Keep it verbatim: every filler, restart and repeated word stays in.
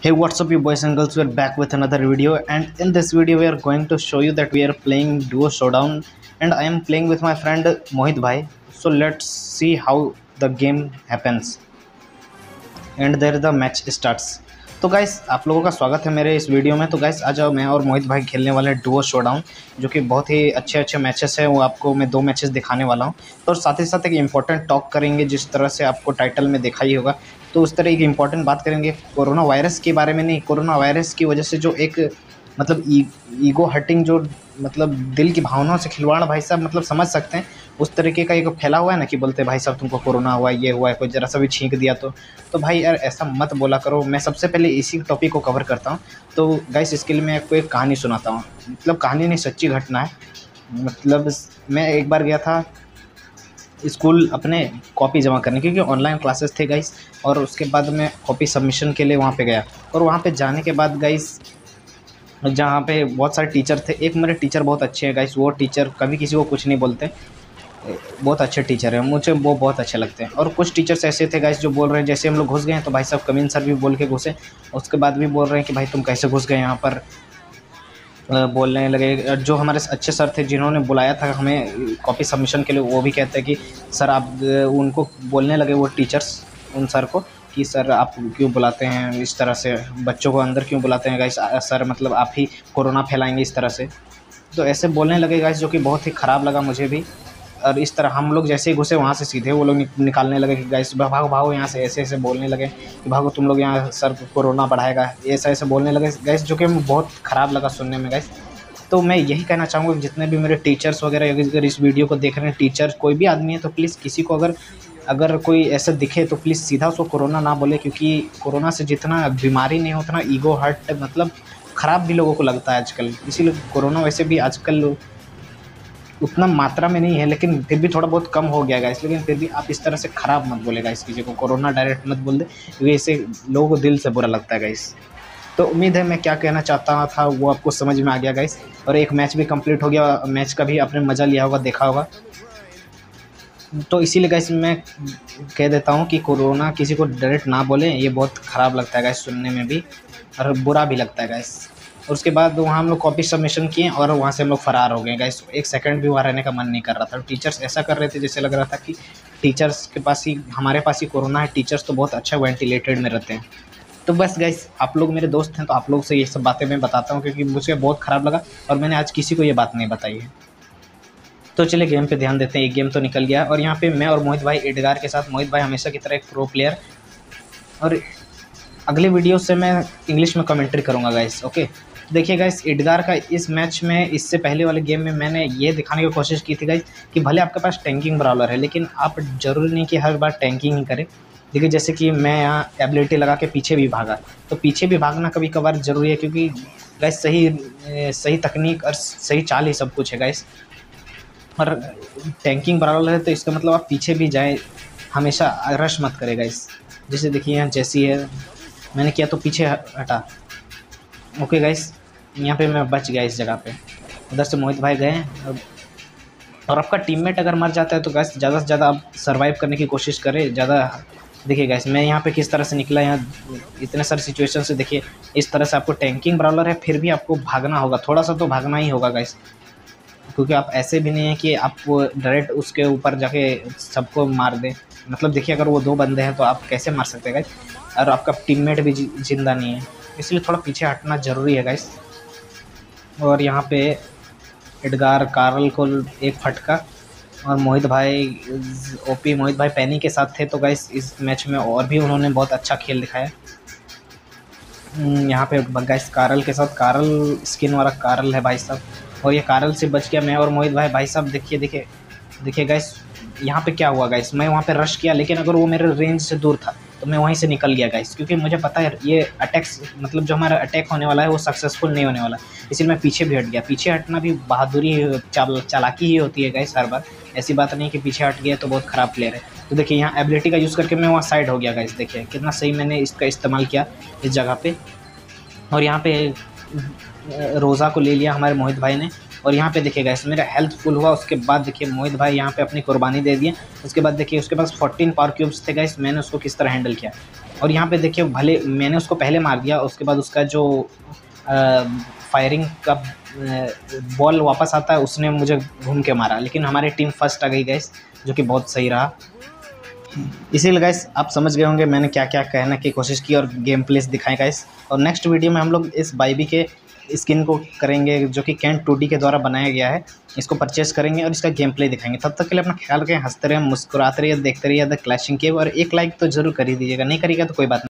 Hey, what's up you boys and girls, we're back with another video, and in this video we are going to show you that we are playing duo showdown and I am playing with my friend Mohit bhai. So let's see how the game happens and there the match starts. तो guys आप लोगों का स्वागत है मेरे इस video में। तो गाइस आज मैं और मोहित भाई खेलने वाले हैं डुओ शोडाउन, जो कि बहुत ही अच्छे अच्छे मैचेस हैं। वो आपको मैं दो मैचेस दिखाने वाला हूं, तो और साथ ही साथ एक इम्पॉर्टेंट टॉक करेंगे, जिस तरह से आपको टाइटल में देखा ही होगा। तो उस तरह एक इम्पॉर्टेंट बात करेंगे कोरोना वायरस के बारे में। नहीं, कोरोना वायरस की वजह से जो एक मतलब ई, ईगो हर्टिंग, जो मतलब दिल की भावनाओं से खिलवाड़, भाई साहब मतलब समझ सकते हैं उस तरीके का एक फैला हुआ है ना, कि बोलते हैं भाई साहब तुमको कोरोना हुआ, ये हुआ है, कोई ज़रा सा भी छींक दिया तो तो भाई यार ऐसा मत बोला करो। मैं सबसे पहले इसी टॉपिक को कवर करता हूँ। तो गाइस इसके लिए मैं आपको एक कहानी सुनाता हूँ, मतलब कहानी नहीं, सच्ची घटना है। मतलब मैं एक बार गया था स्कूल अपने कॉपी जमा करने, क्योंकि ऑनलाइन क्लासेस थे गाइस, और उसके बाद मैं कॉपी सबमिशन के लिए वहाँ पे गया। और वहाँ पे जाने के बाद गाइस, जहाँ पे बहुत सारे टीचर थे, एक मेरे टीचर बहुत अच्छे हैं गाइस। वो टीचर कभी किसी को कुछ नहीं बोलते, बहुत अच्छे टीचर हैं, मुझे वो बहुत अच्छे लगते हैं। और कुछ टीचर्स ऐसे थे गाइस जो बोल रहे हैं, जैसे हम लोग घुस गए हैं तो भाई साहब कमीन सर भी बोल के घुसे, उसके बाद भी बोल रहे हैं कि भाई तुम कैसे घुस गए यहाँ पर, बोलने लगे। जो हमारे अच्छे सर थे जिन्होंने बुलाया था हमें कॉपी सबमिशन के लिए, वो भी कहते हैं कि सर आप, उनको बोलने लगे वो टीचर्स उन सर को कि सर आप क्यों बुलाते हैं इस तरह से, बच्चों को अंदर क्यों बुलाते हैं गाइस, सर मतलब आप ही कोरोना फैलाएंगे इस तरह से। तो ऐसे बोलने लगे गाइस, जो कि बहुत ही ख़राब लगा मुझे भी। और इस तरह हम लोग जैसे ही घुसे वहाँ से सीधे वो लोग निकालने लगे कि गाइस भागो भागो यहाँ से, ऐसे ऐसे बोलने लगे कि भागो तुम लोग, यहाँ सर कोरोना बढ़ाएगा, ऐसा ऐसे बोलने लगे गाइस, जो कि बहुत ख़राब लगा सुनने में गाइस। तो मैं यही कहना चाहूँगा कि जितने भी मेरे टीचर्स वगैरह अगर इस वीडियो को देख रहे हैं, टीचर कोई भी आदमी है, तो प्लीज़ किसी को अगर अगर कोई ऐसा दिखे तो प्लीज़ सीधा उसको कोरोना ना बोले, क्योंकि कोरोना से जितना बीमारी नहीं उतना ईगो हर्ट मतलब ख़राब भी लोगों को लगता है आजकल। इसीलिए कोरोना वैसे भी आजकल उतना मात्रा में नहीं है, लेकिन फिर भी थोड़ा बहुत कम हो गया गाइस। लेकिन फिर भी आप इस तरह से ख़राब मत बोले गाइस, किसी को कोरोना डायरेक्ट मत बोल दे, क्योंकि इससे लोगों को दिल से बुरा लगता है गाइस। तो उम्मीद है मैं क्या कहना चाहता था वो आपको समझ में आ गया गाइस। और एक मैच भी कंप्लीट हो गया, मैच का भी आपने मज़ा लिया होगा, देखा होगा। तो इसीलिए गाइस मैं कह देता हूँ कि कोरोना किसी को डायरेक्ट ना बोलें, ये बहुत ख़राब लगता है गाइस सुनने में भी, और बुरा भी लगता है गाइस। और उसके बाद वहाँ हम लोग कॉपी सबमिशन किए और वहाँ से हम लोग फ़रार हो गए गाइस। एक सेकंड भी वहाँ रहने का मन नहीं कर रहा था। टीचर्स ऐसा कर रहे थे जैसे लग रहा था कि टीचर्स के पास ही, हमारे पास ही कोरोना है। टीचर्स तो बहुत अच्छा वेंटिलेटेड में रहते हैं। तो बस गाइस आप लोग मेरे दोस्त हैं, तो आप लोग से ये सब बातें मैं बताता हूँ, क्योंकि मुझे बहुत ख़राब लगा और मैंने आज किसी को ये बात नहीं बताई है। तो चलिए गेम पे ध्यान देते हैं। एक गेम तो निकल गया और यहाँ पे मैं और मोहित भाई एडगार के साथ, मोहित भाई हमेशा की तरह एक प्रो प्लेयर, और अगले वीडियो से मैं इंग्लिश में कमेंट्री करूँगा गाइस। ओके, देखिए गाइस एडगार का इस मैच में, इससे पहले वाले गेम में मैंने ये दिखाने की कोशिश की थी गाइस कि भले आपके पास टैंकिंग ब्राउलर है, लेकिन आप ज़रूरी नहीं कि हर बार टैंकिंग ही करें। देखिए जैसे कि मैं यहाँ एबिलिटी लगा के पीछे भी भागा, तो पीछे भी भागना कभी कभार ज़रूरी है, क्योंकि गाइस सही सही तकनीक और सही चाल ही सब कुछ है गाइस। और टैंकिंग ब्राउलर है तो इसका मतलब आप पीछे भी जाएँ, हमेशा रश मत करें गाइस। जैसे देखिए यहाँ जैसी है, मैंने किया तो पीछे हटा। ओके गाइस, यहाँ पे मैं बच गया इस जगह पे। उधर से मोहित भाई गए, और आपका टीममेट अगर मर जाता है तो गाइस ज़्यादा से ज़्यादा आप सर्वाइव करने की कोशिश करें ज़्यादा। देखिए गाइस मैं यहाँ पे किस तरह से निकला, यहाँ इतने सारे सिचुएशन से। देखिए इस तरह से आपको टैंकिंग ब्राउलर है, फिर भी आपको भागना होगा, थोड़ा सा तो भागना ही होगा गाइस, क्योंकि आप ऐसे भी नहीं है कि आप डायरेक्ट उसके ऊपर जाके सबको मार दें। मतलब देखिए अगर वो दो बंदे हैं तो आप कैसे मार सकते हैं गाइस, और आपका टीममेट भी जिंदा नहीं है, इसलिए थोड़ा पीछे हटना ज़रूरी है गाइस। और यहाँ पे एडगार कार्ल को एक फटका, और मोहित भाई ओपी मोहित भाई पैनी के साथ थे। तो गाइस इस मैच में और भी उन्होंने बहुत अच्छा खेल दिखाया। यहाँ पे गाइस कार्ल के साथ, कार्ल स्किन वाला कार्ल है भाई साहब, और ये कार्ल से बच गया मैं और मोहित भाई। भाई साहब देखिए देखिए देखिए गाइस यहाँ पे क्या हुआ गाइस, मैं वहाँ पे रश किया, लेकिन अगर वो मेरे रेंज से दूर था तो मैं वहीं से निकल गया गाइस, क्योंकि मुझे पता है ये अटैक्स मतलब जो हमारा अटैक होने वाला है वो सक्सेसफुल नहीं होने वाला, इसलिए मैं पीछे भी हट गया। पीछे हटना भी बहादुरी चाल चालाकी ही होती है गाइस हर बार, ऐसी बात नहीं कि पीछे हट गया तो बहुत ख़राब प्लेयर है। तो देखिए यहाँ एबिलिटी का यूज़ करके मैं वहाँ साइड हो गया गाइस, देखिए कितना सही मैंने इसका इस्तेमाल किया इस जगह पे। और यहाँ पे रोज़ा को ले लिया हमारे मोहित भाई ने, और यहाँ पे देखिए गाइस मेरा हेल्थ फुल हुआ। उसके बाद देखिए मोहित भाई यहाँ पे अपनी कुर्बानी दे दिए। उसके बाद देखिए उसके पास फोर्टीन पावर क्यूब्स थे गाइस, मैंने उसको किस तरह हैंडल किया। और यहाँ पे देखिए भले मैंने उसको पहले मार दिया, उसके बाद उसका जो फायरिंग का बॉल वापस आता है उसने मुझे घूम के मारा, लेकिन हमारी टीम फर्स्ट आ गई गाइस, जो कि बहुत सही रहा। इसीलिए गाइस आप समझ गए होंगे मैंने क्या क्या कहने की कोशिश की और गेम प्लेस दिखाएं गाइस। और नेक्स्ट वीडियो में हम लोग इस बाईबी के स्किन को करेंगे, जो कि कैन टू डी के द्वारा बनाया गया है। इसको परचेस करेंगे और इसका गेम प्ले दिखाएंगे। तब तक के लिए अपना ख्याल रखें, हंसते रहिए, मुस्कुराते रहिए, देखते रहिए द क्लैशिंग केव, और एक लाइक तो जरूर कर ही दीजिएगा, नहीं करिएगा तो कोई बात नहीं।